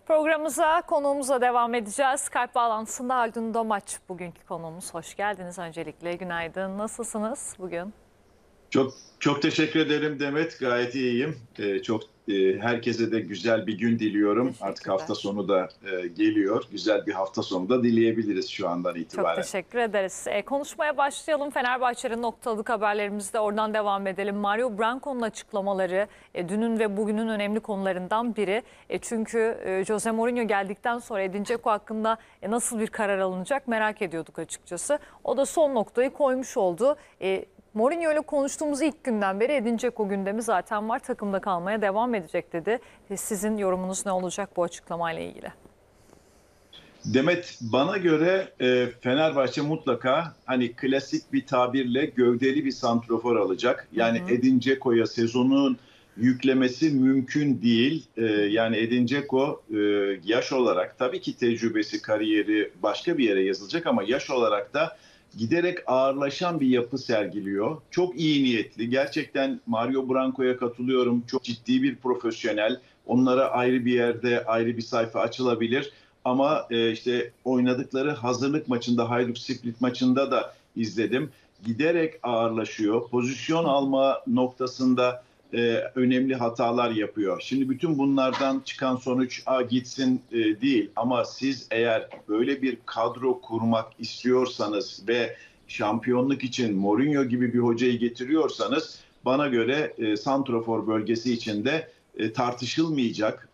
Programımıza konuğumuzla devam edeceğiz. Skype bağlantısında Haldun Domaç bugünkü konuğumuz. Hoş geldiniz öncelikle. Günaydın. Nasılsınız bugün? Çok teşekkür ederim Demet. Gayet iyiyim. Herkese de güzel bir gün diliyorum. Artık hafta Teşekkürler. sonu da geliyor. Güzel bir hafta sonu da dileyebiliriz şu andan Çok itibaren. teşekkür ederiz. Konuşmaya başlayalım. Fenerbahçe'nin noktalık haberlerimizde oradan devam edelim. Mario Branco'nun açıklamaları dünün ve bugünün önemli konularından biri. Çünkü Jose Mourinho geldikten sonra Edin Dzeko hakkında nasıl bir karar alınacak merak ediyorduk açıkçası. O da son noktayı koymuş oldu. Mourinho ile konuştuğumuz ilk günden beri Edin Dzeko gündemi zaten var. Takımda kalmaya devam edecek dedi. Sizin yorumunuz ne olacak bu açıklamayla ilgili? Demet, bana göre Fenerbahçe mutlaka hani klasik bir tabirle gövdeli bir santrofor alacak. Yani Edin Dzeko'ya sezonun yüklemesi mümkün değil. Yani Edin Dzeko yaş olarak tabii ki tecrübesi, kariyeri başka bir yere yazılacak ama yaş olarak da giderek ağırlaşan bir yapı sergiliyor. Çok iyi niyetli. Gerçekten Mario Branco'ya katılıyorum. Çok ciddi bir profesyonel. Onlara ayrı bir yerde ayrı bir sayfa açılabilir. Ama işte oynadıkları hazırlık maçında, Hajduk Split maçında da izledim. Giderek ağırlaşıyor. Pozisyon alma noktasında önemli hatalar yapıyor. Şimdi bütün bunlardan çıkan sonuç gitsin değil. Ama siz eğer böyle bir kadro kurmak istiyorsanız ve şampiyonluk için Mourinho gibi bir hocayı getiriyorsanız bana göre santrofor bölgesi içinde tartışılmayacak,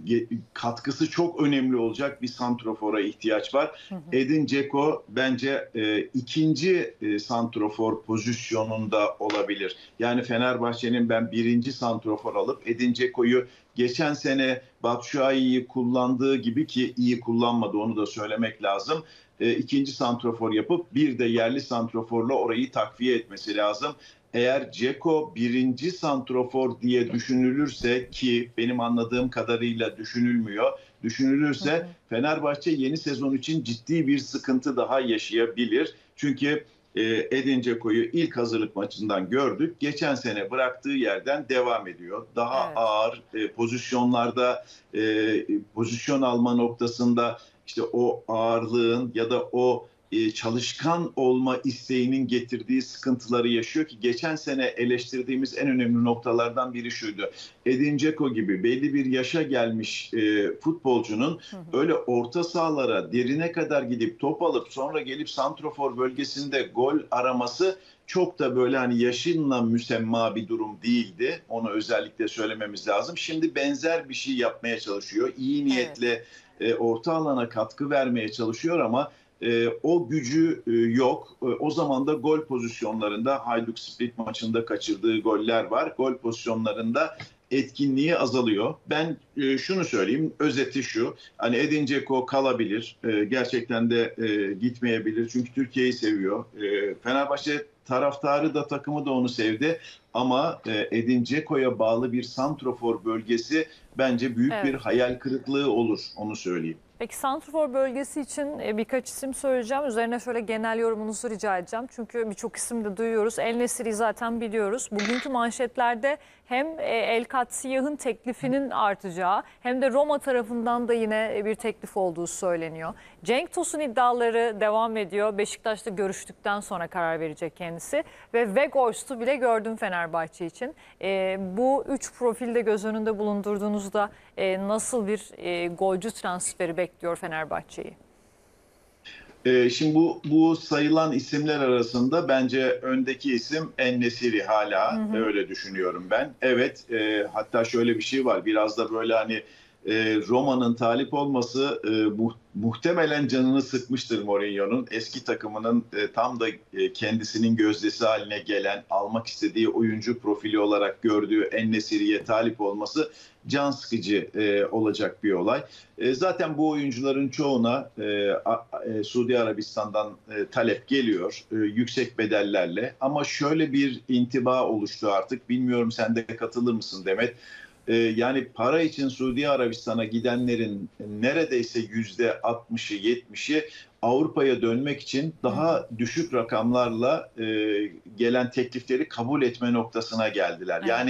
katkısı çok önemli olacak bir santrofora ihtiyaç var. Edin Dzeko bence ikinci santrofor pozisyonunda olabilir. Yani Fenerbahçe'nin ben birinci santrofor alıp Edin Dzeko'yu geçen sene Batshuayi'yi kullandığı gibi, ki iyi kullanmadı, onu da söylemek lazım. İkinci santrofor yapıp bir de yerli santroforla orayı takviye etmesi lazım. Eğer Dzeko birinci santrofor diye düşünülürse, ki benim anladığım kadarıyla düşünülürse Fenerbahçe yeni sezon için ciddi bir sıkıntı daha yaşayabilir. Çünkü Edin Dzeko'yu ilk hazırlık maçından gördük. Geçen sene bıraktığı yerden devam ediyor. Daha Evet. ağır pozisyonlarda, pozisyon alma noktasında işte o ağırlığın ya da o çalışkan olma isteğinin getirdiği sıkıntıları yaşıyor ki geçen sene eleştirdiğimiz en önemli noktalardan biri şuydu. Edin Dzeko gibi belli bir yaşa gelmiş futbolcunun öyle orta sahalara derine kadar gidip top alıp sonra gelip santrofor bölgesinde gol araması çok da böyle hani yaşınla müsemma bir durum değildi. Onu özellikle söylememiz lazım. Şimdi benzer bir şey yapmaya çalışıyor. İyi Evet. niyetle orta alana katkı vermeye çalışıyor ama o gücü yok. O zaman da gol pozisyonlarında, Hajduk Split maçında kaçırdığı goller var. Gol pozisyonlarında etkinliği azalıyor. Ben şunu söyleyeyim, özeti şu. Hani Edin Dzeko kalabilir, gerçekten de gitmeyebilir. Çünkü Türkiye'yi seviyor. Fenerbahçe taraftarı da takımı da onu sevdi. Ama Edin Dzeko'ya bağlı bir santrofor bölgesi bence büyük bir Evet. hayal kırıklığı olur, onu söyleyeyim. Peki santrfor bölgesi için birkaç isim söyleyeceğim. Üzerine şöyle genel yorumunuzu rica edeceğim. Çünkü birçok isim de duyuyoruz. El Nesiri'yi zaten biliyoruz. Bugünkü manşetlerde hem El Katsiyah'ın teklifinin artacağı hem de Roma tarafından da yine bir teklif olduğu söyleniyor. Cenk Tosun iddiaları devam ediyor. Beşiktaş'ta görüştükten sonra karar verecek kendisi. Ve Weghorst'u bile gördüm Fenerbahçe için. Bu üç profilde göz önünde bulundurduğunuzda nasıl bir golcü transferi bekliyor Fenerbahçe'yi? Şimdi bu sayılan isimler arasında bence öndeki isim En-Nesyri, hala öyle düşünüyorum ben. Evet, hatta şöyle bir şey var, biraz da böyle hani Roma'nın talip olması muhtemelen canını sıkmıştır Mourinho'nun. Eski takımının tam da kendisinin gözdesi haline gelen, almak istediği oyuncu profili olarak gördüğü En-Nesyri'ye talip olması can sıkıcı olacak bir olay. Zaten bu oyuncuların çoğuna Suudi Arabistan'dan talep geliyor yüksek bedellerle. Ama şöyle bir intiba oluştu artık. Bilmiyorum, sen de katılır mısın Demet? Yani para için Suudi Arabistan'a gidenlerin neredeyse %60'ı 70'i Avrupa'ya dönmek için daha düşük rakamlarla gelen teklifleri kabul etme noktasına geldiler. Evet. Yani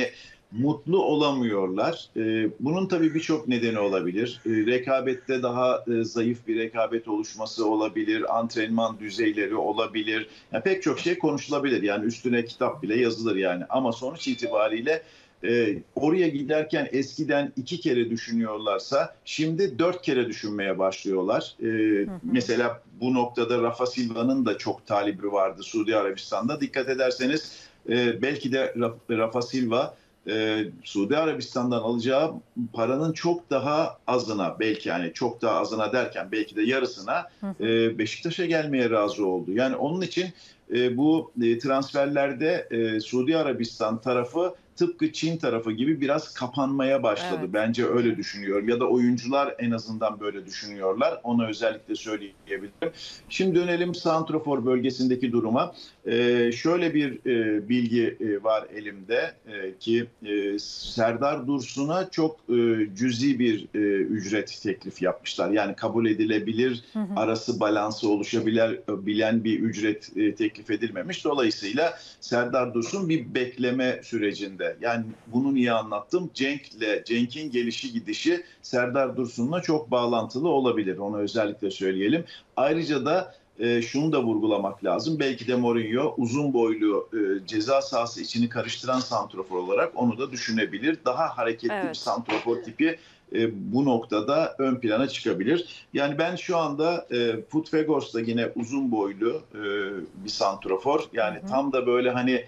mutlu olamıyorlar. Bunun tabii birçok nedeni olabilir. Rekabette daha zayıf bir rekabet oluşması olabilir. Antrenman düzeyleri olabilir. Yani pek çok şey konuşulabilir. Yani üstüne kitap bile yazılır yani. Ama sonuç itibariyle oraya giderken eskiden 2 kere düşünüyorlarsa şimdi 4 kere düşünmeye başlıyorlar. Mesela bu noktada Rafa Silva'nın da çok talibi vardı Suudi Arabistan'da. Dikkat ederseniz belki de Rafa Silva Suudi Arabistan'dan alacağı paranın çok daha azına, belki yani çok daha azına derken belki de yarısına Beşiktaş'a gelmeye razı oldu. Yani onun için bu transferlerde Suudi Arabistan tarafı tıpkı Çin tarafı gibi biraz kapanmaya başladı. Evet. Bence öyle düşünüyorum. Ya da oyuncular en azından böyle düşünüyorlar. Onu özellikle söyleyebilirim. Şimdi dönelim santrofor bölgesindeki duruma. Şöyle bir bilgi var elimde ki Serdar Dursun'a çok cüzi bir ücret teklif yapmışlar. Yani kabul edilebilir, arası balansı oluşabilen bir ücret teklif edilmemiş. Dolayısıyla Serdar Dursun bir bekleme sürecinde. Yani bunu niye anlattım? Cenk'in gelişi gidişi Serdar Dursun'la çok bağlantılı olabilir. Onu özellikle söyleyelim. Ayrıca da şunu da vurgulamak lazım. Belki de Mourinho uzun boylu ceza sahası içini karıştıran santrofor olarak onu da düşünebilir. Daha hareketli bir Evet. santrofor tipi bu noktada ön plana çıkabilir. Yani ben şu anda Foot da yine uzun boylu bir santrofor. Yani tam da böyle hani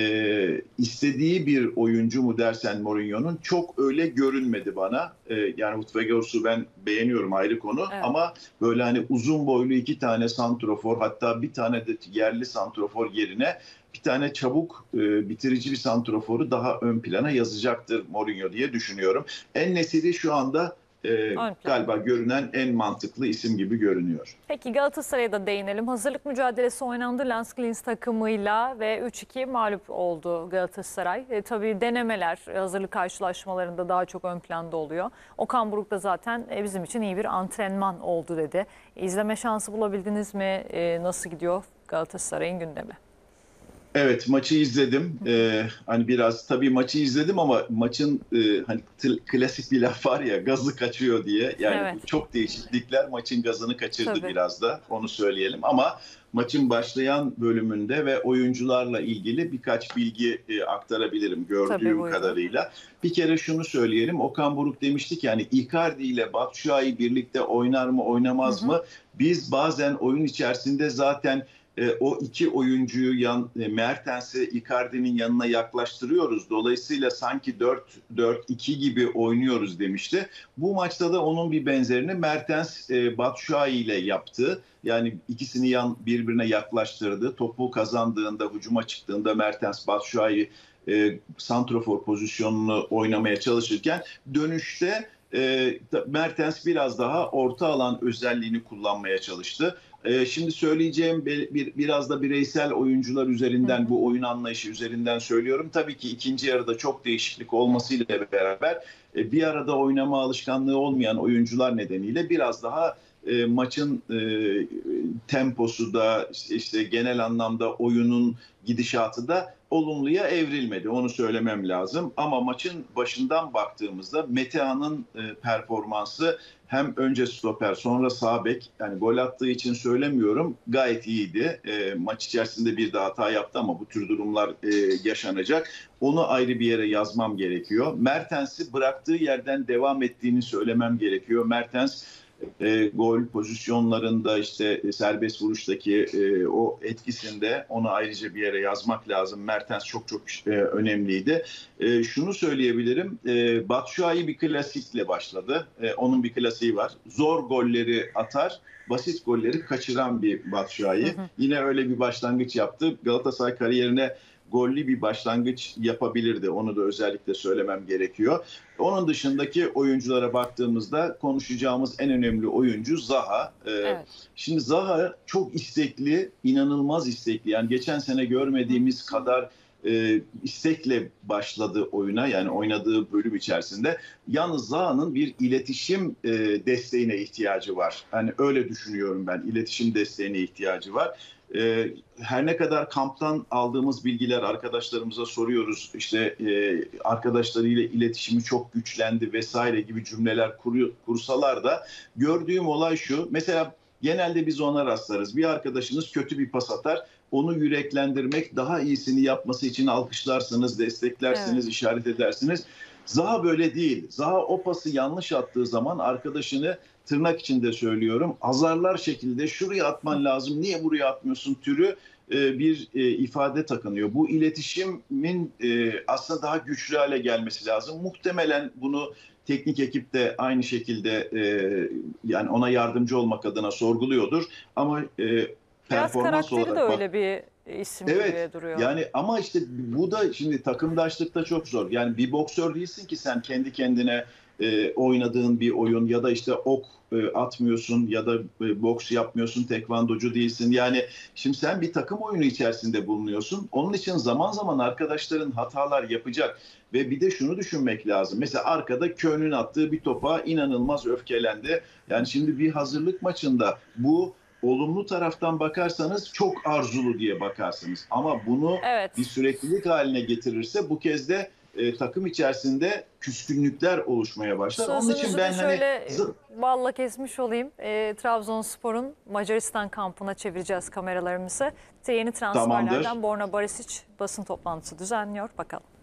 istediği bir oyuncu mu dersen Mourinho'nun çok öyle görünmedi bana. Yani Foot ben beğeniyorum, ayrı konu, Evet. ama böyle hani uzun boylu 2 tane santrofor, hatta bir tane de yerli santrofor yerine bir tane çabuk bitirici bir santroforu daha ön plana yazacaktır Mourinho diye düşünüyorum. En-Nesyri şu anda Ön planda. galiba görünen en mantıklı isim gibi görünüyor. Peki Galatasaray'a da değinelim. Hazırlık mücadelesi oynandı Lens Klins takımıyla ve 3-2 mağlup oldu Galatasaray. Tabii denemeler hazırlık karşılaşmalarında daha çok ön planda oluyor. Okan Buruk da zaten bizim için iyi bir antrenman oldu dedi. İzleme şansı bulabildiniz mi? Nasıl gidiyor Galatasaray'ın gündemi? Evet, maçı izledim. Hani biraz tabii maçı izledim ama maçın hani klasik bir laf var ya, gazı kaçıyor diye. Yani Evet, bu çok değişiklikler maçın gazını kaçırdı tabii. biraz da, onu söyleyelim. Ama maçın başlayan bölümünde ve oyuncularla ilgili birkaç bilgi aktarabilirim Tabii, gördüğüm buyurun. kadarıyla. Bir kere şunu söyleyelim. Okan Buruk demişti ki yani Icardi ile Batshuayi birlikte oynar mı oynamaz mı? Biz bazen oyun içerisinde zaten o 2 oyuncuyu Mertens'i Icardi'nin yanına yaklaştırıyoruz. Dolayısıyla sanki 4-4-2 gibi oynuyoruz demişti. Bu maçta da onun bir benzerini Mertens Batshuayi ile yaptı. Yani ikisini birbirine yaklaştırdı. Topu kazandığında, hücuma çıktığında Mertens Batshuayi santrofor pozisyonunu oynamaya çalışırken dönüşte Mertens biraz daha orta alan özelliğini kullanmaya çalıştı. Şimdi söyleyeceğim biraz da bireysel oyuncular üzerinden, bu oyun anlayışı üzerinden söylüyorum. Tabii ki ikinci yarıda çok değişiklik olmasıyla beraber bir arada oynama alışkanlığı olmayan oyuncular nedeniyle biraz daha maçın temposu da işte genel anlamda oyunun gidişatı da olumluya evrilmedi. Onu söylemem lazım. Ama maçın başından baktığımızda Metehan'ın performansı, hem önce stoper sonra sağ bek, yani gol attığı için söylemiyorum, gayet iyiydi. Maç içerisinde bir de hata yaptı ama bu tür durumlar yaşanacak. Onu ayrı bir yere yazmam gerekiyor. Mertens'i bıraktığı yerden devam ettiğini söylemem gerekiyor. Mertens gol pozisyonlarında, işte serbest vuruştaki o etkisinde onu ayrıca bir yere yazmak lazım. Mertens çok çok önemliydi. Şunu söyleyebilirim. Batshuayi bir klasikle başladı. Onun bir klasiği var. Zor golleri atar, basit golleri kaçıran bir Batshuayi. Yine öyle bir başlangıç yaptı. Galatasaray kariyerine gollü bir başlangıç yapabilirdi. Onu da özellikle söylemem gerekiyor. Onun dışındaki oyunculara baktığımızda konuşacağımız en önemli oyuncu Zaha. Evet. Şimdi Zaha çok istekli, inanılmaz istekli. Yani geçen sene görmediğimiz kadar istekle başladı oyuna, yani oynadığı bölüm içerisinde. Yalnız Zaha'nın bir iletişim desteğine ihtiyacı var. Hani öyle düşünüyorum ben. İletişim desteğine ihtiyacı var. Her ne kadar kamptan aldığımız bilgiler, arkadaşlarımıza soruyoruz, işte arkadaşlarıyla iletişimi çok güçlendi vesaire gibi cümleler kursalar da gördüğüm olay şu. Mesela genelde biz ona rastlarız. Bir arkadaşınız kötü bir pas atar. Onu yüreklendirmek, daha iyisini yapması için alkışlarsınız, desteklersiniz, Evet. işaret edersiniz. Zaha böyle değil. Zaha o pası yanlış attığı zaman arkadaşını, tırnak içinde söylüyorum, azarlar şekilde şuraya atman lazım, niye buraya atmıyorsun türü bir ifade takınıyor. Bu iletişimin aslında daha güçlü hale gelmesi lazım. Muhtemelen bunu teknik ekip de aynı şekilde yani ona yardımcı olmak adına sorguluyordur. Ama Biraz performans karakteri de olarak öyle bir isim evet, gibi duruyor. yani ama işte bu da şimdi takımdaşlıkta çok zor. Yani bir boksör değilsin ki sen kendi kendine oynadığın bir oyun ya da işte ok atmıyorsun ya da boks yapmıyorsun, tekvandocu değilsin. Yani şimdi sen bir takım oyunu içerisinde bulunuyorsun. Onun için zaman zaman arkadaşların hatalar yapacak ve bir de şunu düşünmek lazım. Mesela arkada Köln'ün attığı bir topa inanılmaz öfkelendi. Yani şimdi bir hazırlık maçında bu olumlu taraftan bakarsanız çok arzulu diye bakarsınız. Ama bunu bir Evet. süreklilik haline getirirse bu kez de takım içerisinde küskünlükler oluşmaya başlar. Onun için Sözünüzü de ben hani şöyle balla kesmiş olayım. Trabzonspor'un Macaristan kampına çevireceğiz kameralarımızı. Yeni tamamdır. transferlerden Borna Barisic basın toplantısı düzenliyor. Bakalım.